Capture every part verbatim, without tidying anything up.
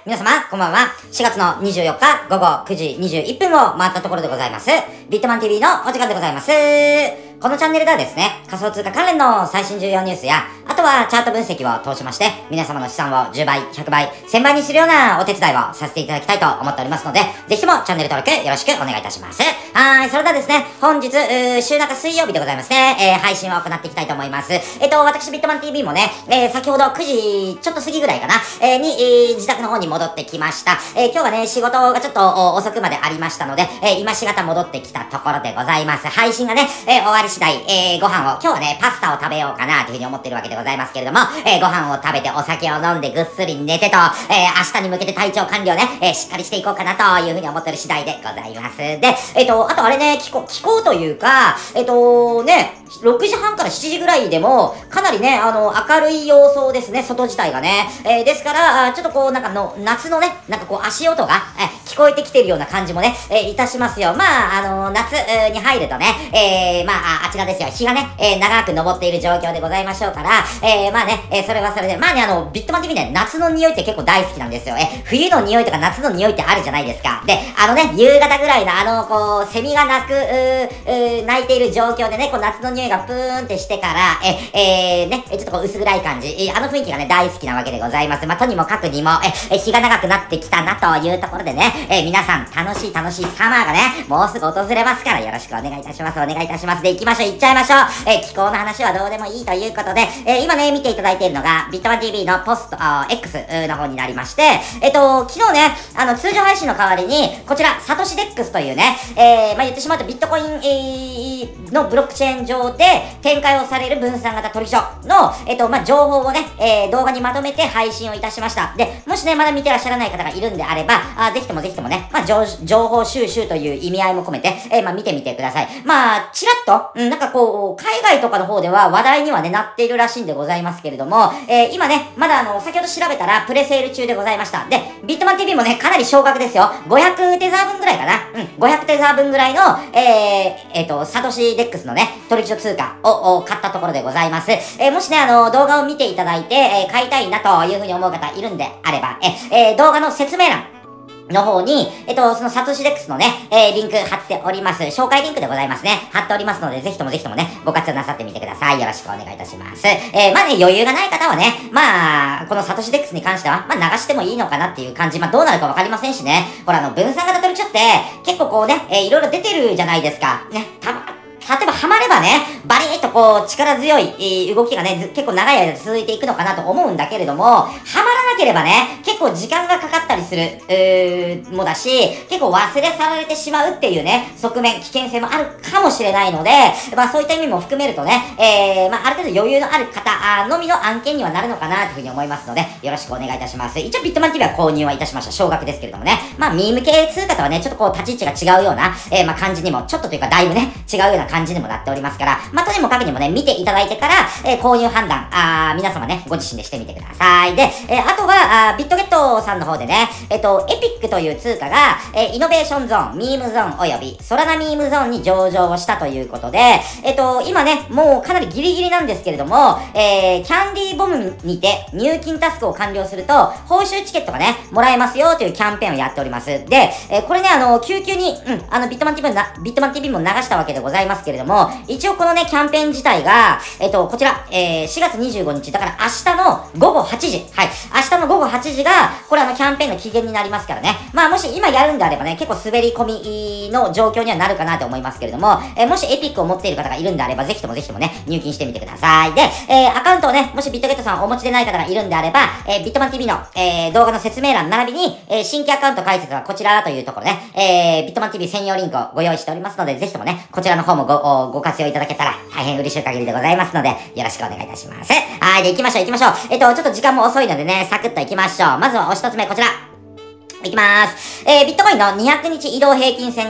皆様、こんばんは。しがつのにじゅうよっかごごくじにじゅういっぷんを回ったところでございます。ビットマン ティーブイ のお時間でございます。このチャンネルではですね、仮想通貨関連の最新重要ニュースや、あとはチャート分析を通しまして、皆様の資産をじゅうばい、ひゃくばい、せんばいにするようなお手伝いをさせていただきたいと思っておりますので、ぜひともチャンネル登録よろしくお願いいたします。はい、それではですね、本日、週中水曜日でございますね、えー、配信を行っていきたいと思います。えっと、私、ビットマン ティーブイ もね、えー、先ほどくじちょっと過ぎぐらいかな、えー、に、えー、自宅の方に戻ってきました。えー、今日はね、仕事がちょっと遅くまでありましたので、えー、今しがた戻ってきたところでございます。配信がね、えー、終わり次第、えー、ご飯を、今日はね、パスタを食べようかなというふうに思ってるわけでございますけれども、えー、ご飯を食べてお酒を飲んでぐっすり寝てと、えー、明日に向けて体調管理をね、えー、しっかりしていこうかなというふうに思ってる次第でございます。で、えっと、あとあれね、気候、気候というか、えっと、ね、ろくじはんからしちじぐらいでも、かなりね、あの、明るい様相ですね、外自体がね。えー、ですから、ちょっとこう、なんかの、夏のね、なんかこう、足音が、えー、聞こえてきてるような感じもね、えー、いたしますよ。まあ、あの、夏に入るとね、えー、まあ、あちらですよ、日がね、えー、長く昇っている状況でございましょうから、えー、まあね、えー、それはそれで、まあね、あの、ビットマン ティーブイ ね、夏の匂いって結構大好きなんですよ。えー、冬の匂いとか夏の匂いってあるじゃないですか。で、あのね、夕方ぐらいのあの、こう、セミが鳴く、うー、うー鳴いている状況でね、こう、夏の匂いがプーンってしてから、え、えー、ね、ちょっとこう薄暗い感じ、えー、あの雰囲気がね、大好きなわけでございます。まあ、とにもかくにも、え、日が長くなってきたなというところでね、えー、皆さん、楽しい楽しいサマーがね、もうすぐ訪れますから、よろしくお願いいたします。お願いいたします。で、行きましょう、行っちゃいましょう。えー、気候の話はどうでもいいということで、えー、今ね、見ていただいているのが、ビットマン ティーブイ のポスト、あ X の方になりまして、えっと、昨日ね、あの、通常配信の代わりに、こちら、サトシデックスというね、えー、まあ、言ってしまうとビットコイン、えー、のブロックチェーン上で展開をされる分散型取引所の、えっと、まあ、情報をね、えー、動画にまとめて配信をいたしました。で、もしね、まだ見てらっしゃらない方がいるんであれば、あぜひともぜひともね、まあ、情、情報収集という意味合いも込めて、えー、まあ、見てみてください。まあ、ちらっと、うん、なんかこう、海外とかの方では話題にはね、なっているらしいんでございますけれども、えー、今ね、まだあの、先ほど調べたら、プレセール中でございました。で、ビットマン ティーブイ もね、かなり少額ですよ。ごひゃくテザー分ぐらいかな。うん、ごひゃくテザー分ぐらいの、えー、えっと、サトシデックスのね、取引所通貨を買ったところでございます。えー、もしね、あの、動画を見ていただいて、えー、買いたいなというふうに思う方いるんであれば、え、えー、動画の説明欄、の方に、えっと、そのサトシデックスのね、えー、リンク貼っております。紹介リンクでございますね。貼っておりますので、ぜひともぜひともね、ご活用なさってみてください。よろしくお願いいたします。えー、まあね、余裕がない方はね、まあ、このサトシデックスに関しては、まあ流してもいいのかなっていう感じ。まあどうなるかわかりませんしね。ほら、あの、分散型取引所って、結構こうね、えー、いろいろ出てるじゃないですか。ね、たま、例えばハマればね、バリッとこう力強い、えー、動きがね、結構長い間続いていくのかなと思うんだけれども、ハマらなければね、結構時間がかかったりする、えー、もだし、結構忘れ去られてしまうっていうね、側面、危険性もあるかもしれないので、まあそういった意味も含めるとね、えー、まあある程度余裕のある方のみの案件にはなるのかなというふうに思いますので、よろしくお願いいたします。一応ビットマン ティーブイ は購入はいたしました。少額ですけれどもね。まあミーム系通貨とはね、ちょっとこう立ち位置が違うような、えー、まあ感じにも、ちょっとというかだいぶね、違うような感じにもなっておりますから、まあとにもかくにもね、見ていただいてから、えー、購入判断、あー、皆様ね、ご自身でしてみてください。で、えー、あとは、あビットゲットさんの方でね、えっと、エピックという通貨が、えー、イノベーションゾーン、ミームゾーンおよびソラナミームゾーンに上場をしたということで、えっと、今ね、もうかなりギリギリなんですけれども、えー、キャンディーボムにて入金タスクを完了すると、報酬チケットがね、もらえますよというキャンペーンをやっております。で、えー、これね、あの、救急に、うん、あの、ビットマン ティーブイ な、ビットマン ティーブイ も流したわけでございますけれども、一応このね、キャンペーン自体が、えっと、こちら、えー、しがつにじゅうごにち、だから明日のごごはちじ、はい、明日のごごはちじが、これあの、キャンペーンの期限になりますからね。まあ、もし今やるんであればね、結構滑り込みの状況にはなるかなと思いますけれども、えー、もしエピックを持っている方がいるんであれば、ぜひともぜひともね、入金してみてください。で、えー、アカウントをね、もしビットゲットさんお持ちでない方がいるんであれば、えー、ビットマン ティーブイ の、えー、動画の説明欄並びに、えー、新規アカウント解説はこちらというところね、えー、ビットマン ティーブイ 専用リンクをご用意しておりますので、ぜひともね、こちらの方もご、ご活用いただけたら大変嬉しい限りでございますので、よろしくお願いいたします。はい、で、行きましょう行きましょう。えっと、ちょっと時間も遅いのでね、サクッと行きましょう。まずはお一つ目、こちら。いきまーす。えー、ビットコインのにひゃくにち移動平均線が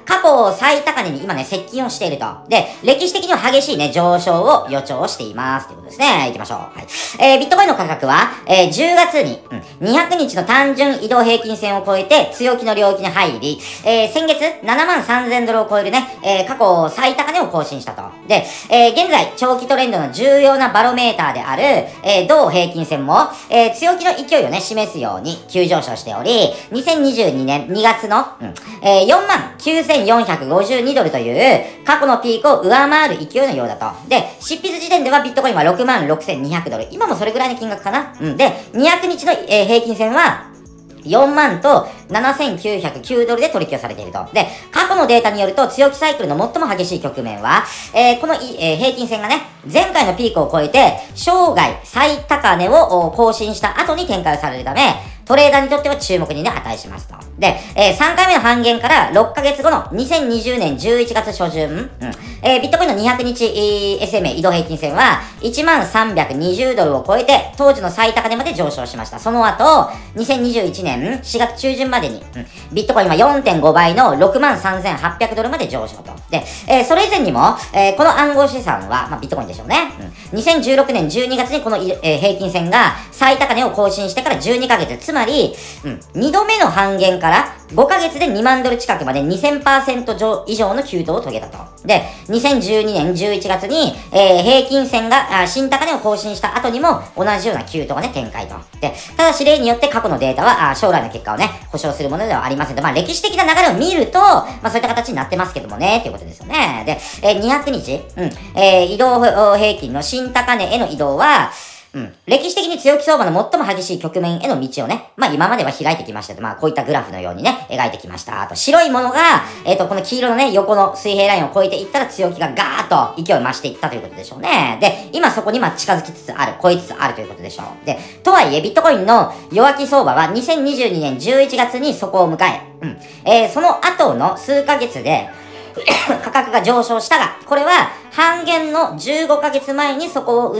過去最高値に今ね、接近をしていると。で、歴史的には激しいね、上昇を予兆しています。ということですね。行きましょう。はい。えー、ビットコインの価格は、えー、じゅうがつに、うん、にひゃくにちの単純移動平均線を超えて強気の領域に入り、えー、先月ななまんさんぜんドルを超えるね、えー、過去最高値を更新したと。で、えー、現在、長期トレンドの重要なバロメーターである、えー、同平均線も、えー、強気の勢いをね、示すように急上昇しており、にせんにじゅうにねんにがつの、うん、えー、よんまんきゅうせんよんひゃくごじゅうにドルという過去のピークを上回る勢いのようだと。で、執筆時点ではビットコインはろくまんろくせんにひゃくドル。今もそれぐらいの金額かな。うん。で、にひゃくにちの、えー、平均線は、よんまんとななせんきゅうひゃくきゅうドルで取引をされていると。で、過去のデータによると強気サイクルの最も激しい局面は、えー、この、えー、平均線がね、前回のピークを超えて、生涯最高値を更新した後に展開されるため、トレーダーにとっては注目にね、値しますと。で、えー、さんかいめの半減からろっかげつごのにせんにじゅうねんじゅういちがつしょじゅん、うん、えー、ビットコインのにひゃくにち、えー、エスエムエー 移動平均線はいちまんさんびゃくにじゅうドルを超えて、当時の最高値まで上昇しました。その後、にせんにじゅういちねんしがつちゅうじゅんまでに、うん、ビットコインは よんてんごばいのろくまんさんぜんはっぴゃくドルまで上昇と。で、えー、それ以前にも、えー、この暗号資産は、まあ、ビットコインでしょうね。うん、にせんじゅうろくねんじゅうにがつにこの、えー、平均線が最高値を更新してからじゅうにかげつ、つまり、うん、にどめの半減からごかげつでにまんドル近くまで にせんパーセント 以上の急騰を遂げたと。で、にせんじゅうにねんじゅういちがつに、えー、平均線があ新高値を更新した後にも同じような急騰がね、展開と。で、ただし例によって過去のデータはあ将来の結果をね、保証するものではありませんと。まあ歴史的な流れを見ると、まあそういった形になってますけどもね、ということですよね。で、えー、にひゃくにち、うん、えー、移動平均の新高値への移動は、うん。歴史的に強気相場の最も激しい局面への道をね、まあ今までは開いてきましたと。まあこういったグラフのようにね、描いてきました。あと白いものが、えっと、この黄色のね、横の水平ラインを越えていったら強気がガーッと勢いを増していったということでしょうね。で、今そこにまあ近づきつつある、超えつつあるということでしょう。で、とはいえビットコインの弱気相場はにせんにじゅうにねんじゅういちがつに底を迎え、うん。えー、その後の数ヶ月で、価格が上昇したが、これは半減のじゅうごかげつまえにそこを打って、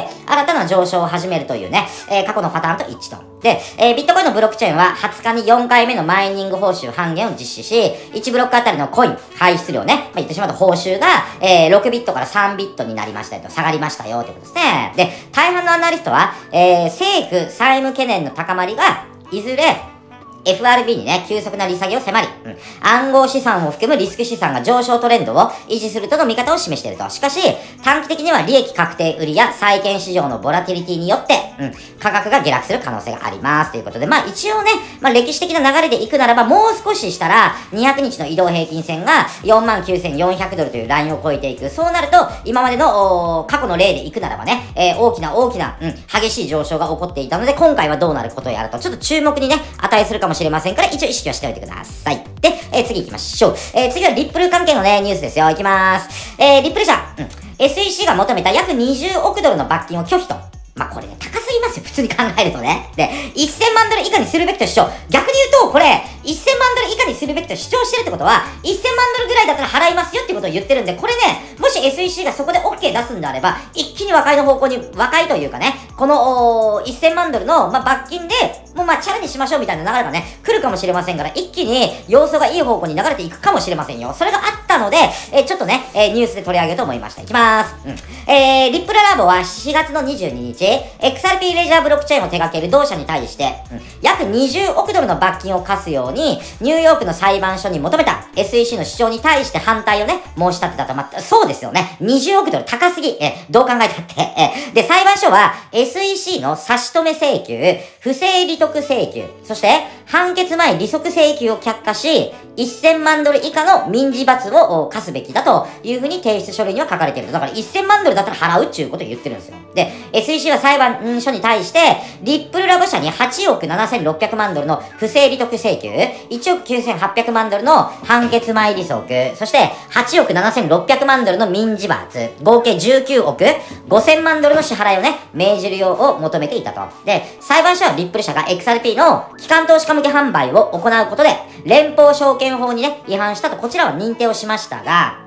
新たな上昇を始めるというね、えー、過去のパターンと一致と。で、えー、ビットコインのブロックチェーンははつかによんかいめのマイニング報酬半減を実施し、いちブロックあたりのコイン、排出量ね、まあ、言ってしまうと報酬が、えー、ろくビットからさんビットになりましたよと、下がりましたよということですね。で、大半のアナリストは、えー、政府債務懸念の高まりが、いずれ、エフアールビー にね、急速な利下げを迫り、うん、暗号資産を含むリスク資産が上昇トレンドを維持するとの見方を示していると。しかし、短期的には利益確定売りや債券市場のボラティリティによって、うん、価格が下落する可能性があります。ということで、まあ一応ね、まあ歴史的な流れでいくならば、もう少ししたら、にひゃくにちの移動平均線が よんまんきゅうせんよんひゃくドルというラインを超えていく。そうなると、今までの過去の例でいくならばね、えー、大きな大きな、うん、激しい上昇が起こっていたので、今回はどうなることをやると、ちょっと注目にね、値するかもしれませんから、一応意識はしておいてください。で、えー、次行きましょう。えー、次はリップル関係のね、ニュースですよ。行きまーす。えー、リップル社、うん、エスイーシー が求めた約にじゅうおくドルの罰金を拒否と。まあ、これね、高すぎますよ。普通に考えるとね。で、せんまんドル以下にするべきと主張。逆に言うと、これ、せんまんドル以下にするべきと主張してるってことは、せんまんドルぐらいだったら払いますよってことを言ってるんで、これね、もし エスイーシー がそこで OK 出すんであれば、一気に和解の方向に、和解というかね、この、せんまんドルの、まあ、罰金で、もうまあ、チャレンジしましょうみたいな流れがね、来るかもしれませんから、一気に様子がいい方向に流れていくかもしれませんよ。それがあったので、えー、ちょっとね、えー、ニュースで取り上げようと思いました。いきまーす。うん。えー、リップルラボはしがつのにじゅうににち、エックスアールピー レジャーブロックチェーンを手掛ける同社に対して、うん、約にじゅうおくドルの罰金を課すように、ニューヨークの裁判所に求めた エスイーシー の主張に対して反対をね、申し立てたと。まあ、そうですよね。にじゅうおくドル高すぎ。え、どう考えたって。え、で、裁判所は エスイーシー の差し止め請求、不正利得請求、そして判決前利息請求を却下し、せんまんドル以下の民事罰を課すべきだというふうに提出書類には書かれている。だからせんまんドルだったら払うっていうことを言ってるんですよ。で、エスイーシー は裁判所に対して、リップルラボ社にはちおくななせんろっぴゃくまんドルの不正利得請求、いちおくきゅうせんはっぴゃくまんドルの判決前利息、そしてはちおくななせんろっぴゃくまんドルの民事罰、合計じゅうきゅうおくごせんまんドルの支払いをね、命じるようを求めていたと。で、裁判所はリップル社が エックスアールピー の機関投資家向け販売を行うことで、連邦証券法にね、違反したと、こちらは認定をしましたが、うん。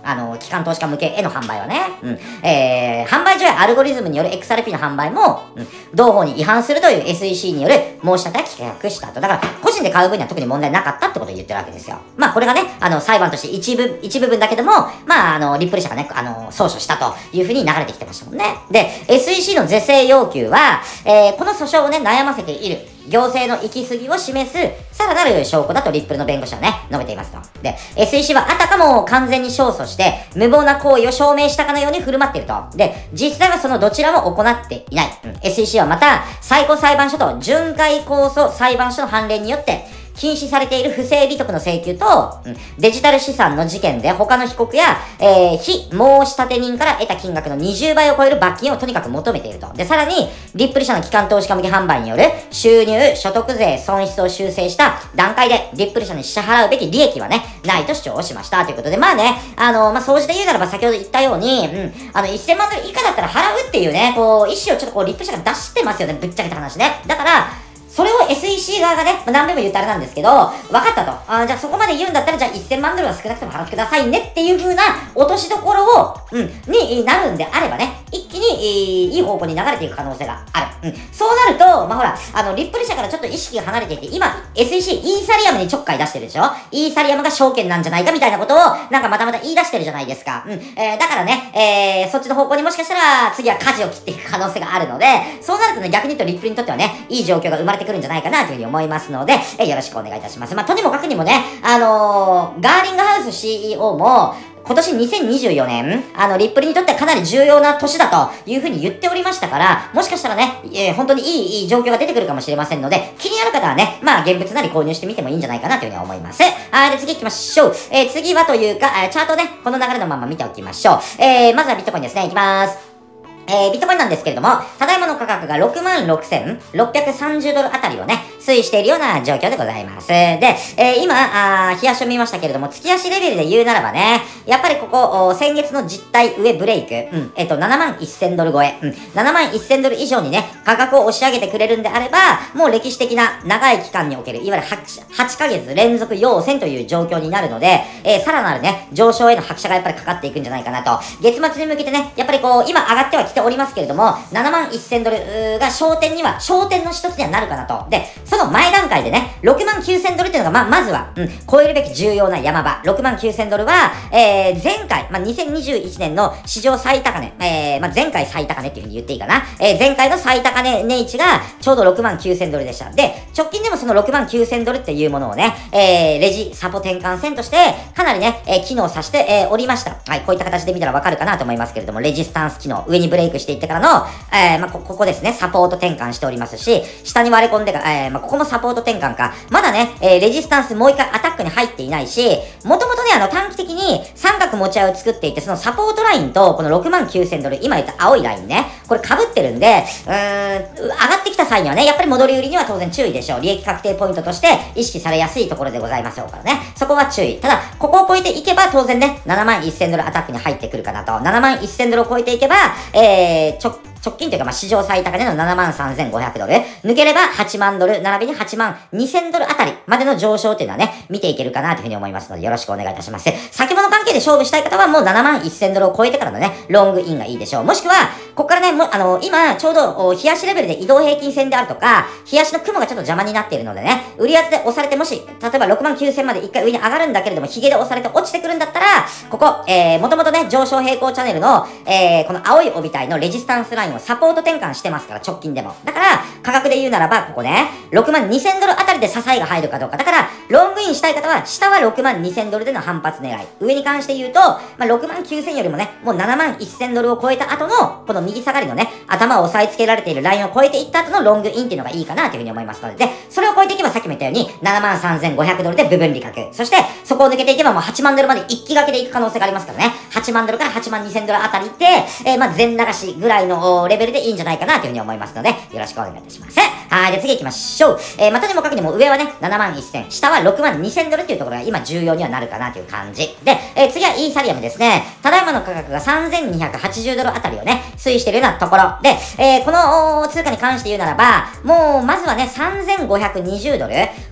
あの、機関投資家向けへの販売はね。うん。えー、販売所やアルゴリズムによる エックスアールピー の販売も、うん、同法に違反するという エスイーシー による申し立てが棄却したと。だから、個人で買う分には特に問題なかったってことを言ってるわけですよ。まあ、これがね、あの、裁判として一部、一部分だけども、まあ、あの、リップル社がね、あの、訴訟したというふうに流れてきてましたもんね。で、エスイーシー の是正要求は、えー、この訴訟をね、悩ませている。行政の行き過ぎを示す、さらなる証拠だとリップルの弁護士はね、述べていますと。で、エスイーシー はあたかも完全に勝訴して、無謀な行為を証明したかのように振る舞っていると。で、実際はそのどちらも行っていない。うん、エスイーシー はまた、最高裁判所と巡回控訴裁判所の判例によって、禁止されている不正利得の請求と、うん、デジタル資産の事件で他の被告や、えー、非申立人から得た金額のにじゅうばいを超える罰金をとにかく求めていると。で、さらに、リップル社の機関投資家向け販売による収入、所得税、損失を修正した段階で、リップル社に支払うべき利益はね、ないと主張をしました。ということで、まあね、あの、まあ、総じて言うならば先ほど言ったように、うん、あの、せんまんドル以下だったら払うっていうね、こう、意思をちょっとこう、リップル社が出してますよね、ぶっちゃけた話ね。だから、それを エスイーシー 側がね、まあ、何べんも言ったあれなんですけど、分かったと。あじゃあそこまで言うんだったら、じゃあせんまんドルは少なくとも払ってくださいねっていう風な落としどころを、うん、になるんであればね、一気に、えー、いい方向に流れていく可能性がある。うん。そうなると、まあ、ほら、あの、リップル社からちょっと意識が離れていて、今、エスイーシー、イーサリアムにちょっかい出してるでしょ。イーサリアムが証券なんじゃないかみたいなことを、なんかまたまた言い出してるじゃないですか。うん。えー、だからね、えー、そっちの方向にもしかしたら、次は舵を切っていく可能性があるので、そうなるとね、逆に言うとリップルにとってはね、いい状況が生まれてくるんじゃないかなというふうに思いますので、えー、よろしくお願いいたします。まあ、とにもかくにもね、あのー、ガーリングハウス シーイーオー も、今年にせんにじゅうよねん、あの、リップルにとってはかなり重要な年だというふうに言っておりましたから、もしかしたらね、えー、本当にいい、いい状況が出てくるかもしれませんので、気になる方はね、まあ、現物なり購入してみてもいいんじゃないかなというふうに思います。はい、で、次行きましょう。えー、次はというか、チャートね、この流れのまま見ておきましょう。えー、まずはビットコインですね、いきまーす。えー、ビットコインなんですけれども、ただいまの価格が ろくまんろくせんろっぴゃくさんじゅうドルあたりをね、推移しているような状況でございます。で、えー、今、あー、日足を見ましたけれども、月足レベルで言うならばね、やっぱりここ、先月の実体上ブレイク、うん、えっと、ななまんせんドル超え、うん、ななまんせんドル以上にね、価格を押し上げてくれるんであれば、もう歴史的な長い期間における、いわゆる 8, はちかげつ連続陽線という状況になるので、えー、さらなるね、上昇への拍車がやっぱりかかっていくんじゃないかなと。月末に向けてね、やっぱりこう、今上がってはきておりますけれども、ななまんせんドルが焦点には、焦点の一つにはなるかなと。で、その前段階でね、ろくまんきゅうせんドルっていうのが、ま、まずは、うん、超えるべき重要な山場。ろくまんきゅうせんドルは、えー、前回、まあ、にせんにじゅういちねんの史上最高値、えー、まあ、前回最高値っていう風に言っていいかな。えー、前回の最高値値位置が、ちょうどろくまんきゅうせんドルでした。で、直近でもそのろくまんきゅうせんドルっていうものをね、えー、レジ、サポ転換線として、かなりね、えー、機能させて、えー、おりました。はい、こういった形で見たらわかるかなと思いますけれども、レジスタンス機能、上にブレイクしていってからの、えー、まあ、こ、ここですね、サポート転換しておりますし、下に割れ込んでか、えー、まあ、ここもサポート転換か。まだね、えー、レジスタンスもう一回アタックに入っていないし、もともとね、あの、短期的に三角持ち合いを作っていて、そのサポートラインと、このろくまんきゅうせんドル、今言った青いラインね、これ被ってるんで、うーん、上がってきた際にはね、やっぱり戻り売りには当然注意でしょう。利益確定ポイントとして意識されやすいところでございましょうからね。そこは注意。ただ、ここを超えていけば、当然ね、ななまんせんドルアタックに入ってくるかなと。ななまんせんドルを超えていけば、えー、ちょ、直近というか、まあ、史上最高値のななまんさんぜんごひゃくドル。抜ければはちまんドル、並びにはちまんにせんドルあたりまでの上昇っていうのはね、見ていけるかなというふうに思いますので、よろしくお願いいたします。先物関係で勝負したい方はもうななまんせんドルを超えてからのね、ロングインがいいでしょう。もしくは、ここからね、もあの、今、ちょうど、日足レベルで移動平均線であるとか、日足の雲がちょっと邪魔になっているのでね、売り圧で押されて、もし、例えばろくまんきゅうせんまで一回上に上がるんだけれども、ヒゲで押されて落ちてくるんだったら、ここ、えー、もともとね、上昇平行チャンネルの、えー、この青い帯帯のレジスタンスラインをサポート転換してますから、直近でも。だから、価格で言うならば、ここね、ろくまんにせんドルあたりで支えが入るかどうか。だから、ロングインしたい方は、下はろくまんにせんドルでの反発狙い。上に関して言うと、まあ、ろくまんきゅうせんよりもね、もうななまんせんドルを超えた後の、この右下がりのね、頭を押さえつけられているラインを超えていった後のロングインっていうのがいいかなというふうに思いますので、で、それを超えていけばさっきも言ったように、ななまんさんぜんごひゃくドルで部分利確。そして、そこを抜けていけばもうはちまんドルまで一気掛けでいく可能性がありますからね。はちまんドルからはちまんにせんドルあたりで、えー、まあ、全流しぐらいのレベルでいいんじゃないかなというふうに思いますので、よろしくお願いいたします。はい、で次行きましょう。えー、またにもかくにも上はね、ななまんせん、下はろくまんにせんドルっていうところが今重要にはなるかなという感じ。で、えー、次はイーサリアムですね。ただいまの価格がさんぜんにひゃくはちじゅうドルあたりをね、推移しているようなところ。で、えー、この通貨に関して言うならば、もう、まずはね、さんぜんごひゃくにじゅうドル。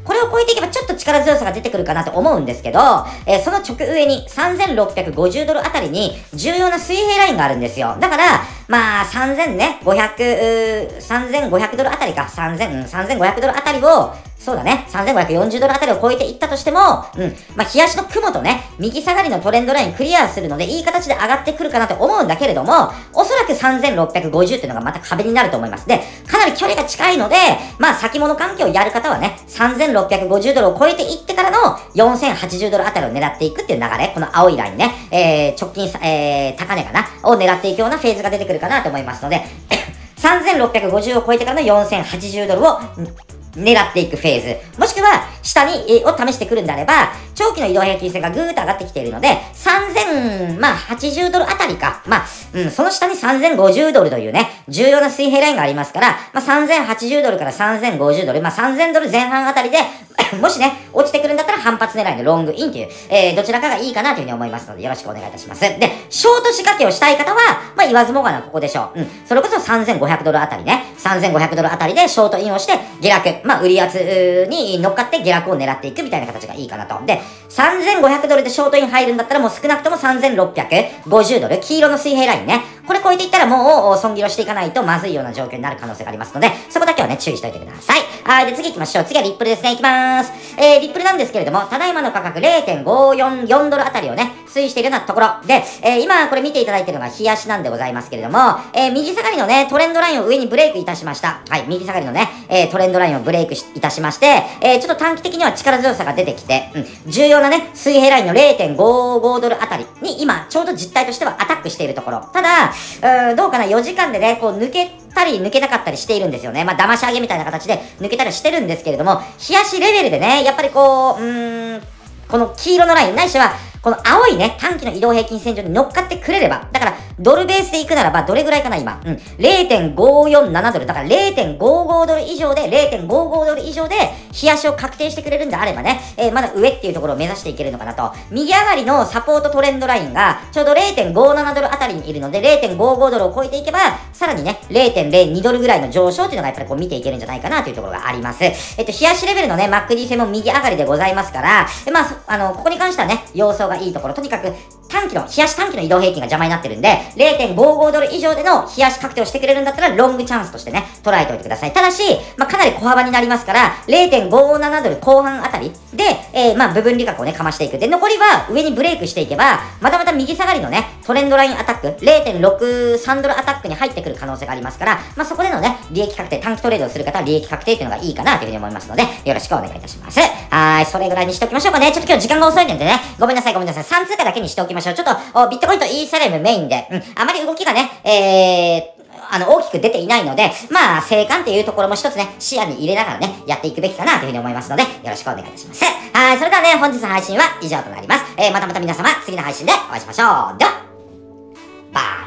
これを超えていけばちょっと力強さが出てくるかなと思うんですけど、えー、その直上にさんぜんろっぴゃくごじゅうドルあたりに重要な水平ラインがあるんですよ。だから、まあ、さんぜんごひゃく、さんぜんごひゃくドルあたりか、さんぜん、さんぜんごひゃくドルあたりを、そうだね。さんぜんごひゃくよんじゅうドルあたりを超えていったとしても、うん。まあ、冷やしの雲とね、右下がりのトレンドラインクリアするので、いい形で上がってくるかなと思うんだけれども、おそらくさんぜんろっぴゃくごじゅうっていうのがまた壁になると思います。で、かなり距離が近いので、まあ、先物関係をやる方はね、さんぜんろっぴゃくごじゅうドルを超えていってからのよんせんはちじゅうドルあたりを狙っていくっていう流れ、この青いラインね、えー、直近、えー、高値かな、を狙っていくようなフェーズが出てくるかなと思いますので、さんぜんろっぴゃくごじゅうを超えてからのよんせんはちじゅうドルを、狙っていくフェーズ。もしくは、下に、えを試してくるんであれば、長期の移動平均線がぐーっと上がってきているので、さんぜん、まあ、はちじゅうドルあたりか。まあ、うん、その下にさんぜんごじゅうドルというね、重要な水平ラインがありますから、まあ、さんぜんはちじゅうドルからさんぜんごじゅうドル、まあ、さんぜんドル前半あたりで、もしね、落ちてくるんだったら反発狙いのロングインという、えー、どちらかがいいかなというふうに思いますので、よろしくお願いいたします。で、ショート仕掛けをしたい方は、まあ、言わずもがなここでしょう。うん。それこそさんぜんごひゃくドルあたりね、さんぜんごひゃくドルあたりでショートインをして、下落、まあ、売り圧に乗っかって下落を狙っていくみたいな形がいいかなと。で、さんぜんごひゃくドルでショートイン入るんだったらもう少なくともさんぜんろっぴゃくごじゅうドル、黄色の水平ラインね。これ超えていったらもう損切りをしていかないとまずいような状況になる可能性がありますので、そこだけはね、注意しておいてください。はい、で次行きましょう。次はリップルですね。行きまーす。えー、リップルなんですけれども、ただいまの価格 れいてんごよんよんドルあたりをね、推移しているようなところ。で、えー、今これ見ていただいているのが冷やしなんでございますけれども、えー、右下がりのね、トレンドラインを上にブレイクいたしました。はい、右下がりのね、えー、トレンドラインをブレイクいたしまして、えー、ちょっと短期的には力強さが出てきて、うん、重要なね、水平ラインの れいてんごごドルあたりに今、ちょうど実態としてはアタックしているところ。ただ、うーん、どうかな、よじかんでね、こう抜けたり抜けなかったりしているんですよね。まあ、騙し上げみたいな形で抜けたりしてるんですけれども、冷やしレベルでね、やっぱりこう、うーん、この黄色のライン、ないしは、この青いね、短期の移動平均線上に乗っかってくれれば、だから、ドルベースで行くならば、どれぐらいかな、今。うん。れいてんごよんななドル。だから れいてんごごドル以上で、れいてんごごドル以上で、冷やしを確定してくれるんであればね、えー、まだ上っていうところを目指していけるのかなと。右上がりのサポートトレンドラインが、ちょうど れいてんごななドルあたりにいるので、れいてんごごドルを超えていけば、さらにね、れいてんぜろにドルぐらいの上昇っていうのがやっぱりこう見ていけるんじゃないかなというところがあります。えっと、冷やしレベルのね、マックディ 線も右上がりでございますから、えまあ、あの、ここに関してはね、様相がいいところ、とにかく、短期の、冷やし短期の移動平均が邪魔になってるんで、れいてんごごドル以上での冷やし確定をしてくれるんだったら、ロングチャンスとしてね、捉えておいてください。ただし、まあ、かなり小幅になりますから、れいてんごななドル後半あたりで、えー、まあ、部分利確をね、かましていく。で、残りは上にブレイクしていけば、またまた右下がりのね、トレンドラインアタック、れいてんろくさんドルアタックに入ってくる可能性がありますから、まあ、そこでのね、利益確定、短期トレードをする方は利益確定っていうのがいいかなというふうに思いますので、よろしくお願いいたします。はーい、それぐらいにしておきましょうかね。ちょっと今日時間が遅いのでね、ごめんなさいごめんなさい。さん通貨だけにしておきましょう。ちょっと、ビットコインとイーサリアムメインで、うん、あまり動きがね、えー、あの、大きく出ていないので、まあ、生還っていうところも一つね、視野に入れながらね、やっていくべきかなというふうに思いますので、よろしくお願いいたします。はい、それではね、本日の配信は以上となります。えー、またまた皆様、次の配信でお会いしましょう。では、バイ。